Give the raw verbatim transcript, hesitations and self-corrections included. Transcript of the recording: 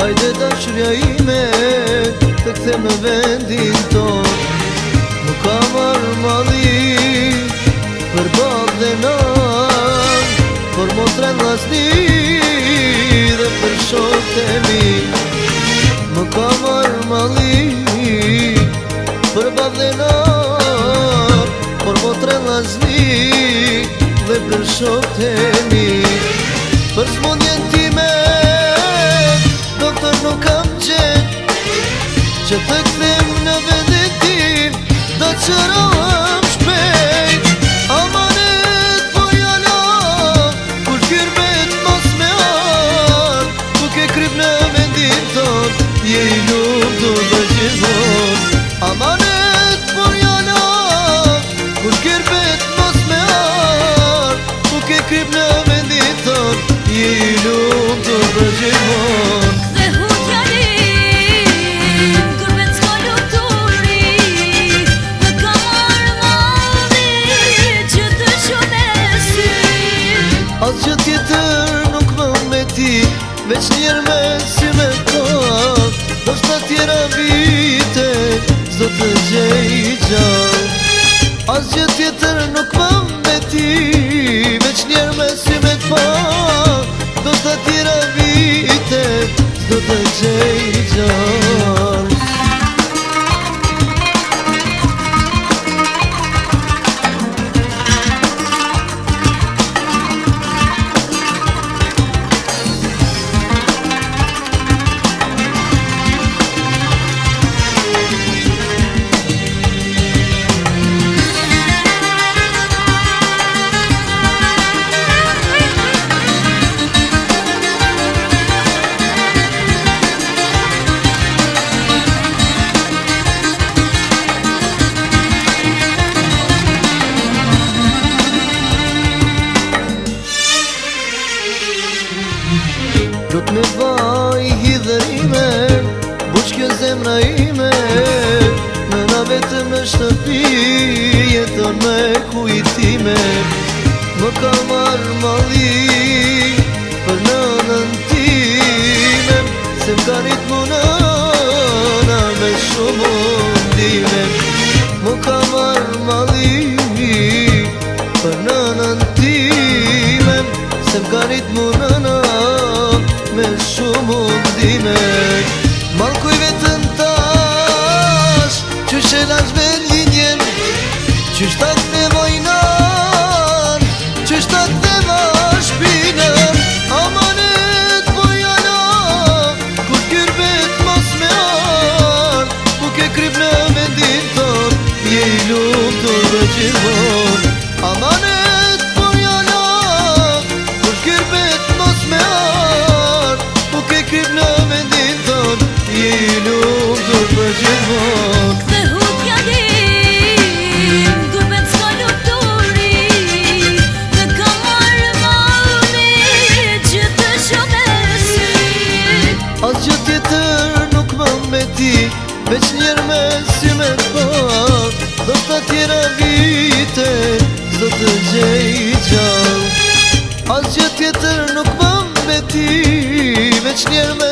Hajde dashurja ime të kthem në vendin ton. Nuk ka marrë mali për bab dhe nan, por motra vllazni dhe për shokët e mi. Nuk ka marrë mali për bab dhe nan, por motra vllazni dhe për shokët e mi. Për smundjen time doktor nuk kam qenë, që të kthem në vendin tim, do të qërohem shpejt. Amanet po jalo, kur shkyrbet mos me ardh, ku ke kryp në vendin ton, je i lumtur dhe gjithmonë. Amanet po jalo, kur shkyrbet mos me ardh, ku ke kryp në vendin ton, je i lumtur dhe gjithmonë. Asgjë tjetër nuk më me ti, veç njerë me sy me kohë, do shta tjera vite, s'do të gjej gjallë. Asgjë tjetër nuk më me ti, veç njerë me sy me kohë, do shta tjera vite, s'do të gjej gjallë. Do t'me vaj hidherime, buq kjo zemra ime, në na vetëm në shtëpi, jeton me kujtime. Më ka marrë mali për nënën time, se m'ka rrit mu nëna me shumë ndime. Më ka marrë mali për nënën time, se m'ka rrit mu nëna me shumë ndime. Malkuj vetën tash, qysh e lash me linjen, qysh ta këthevojnan, qysh ta këtheva shpinën. Amanet po jalo, kur kyrbet mos me ardh, ku ke kryp në vendin ton, je i lumtur dhe gjithmonë. Amanet po jalo, kur kyrbet mos me ardh, ku ke kryp në vendin ton, je i lumtur dhe gjithmonë. Dhe hutja dim, gurbet s'ka luturi, dhe ka marrë mali që të shoh me sy. Asgjë tjetër nuk më me ti, veç njerë me sy me kohë, do t'ta tjera vite, s'do të gjej gjallë. Asgjë tjetër nuk më me ti, veç njerë me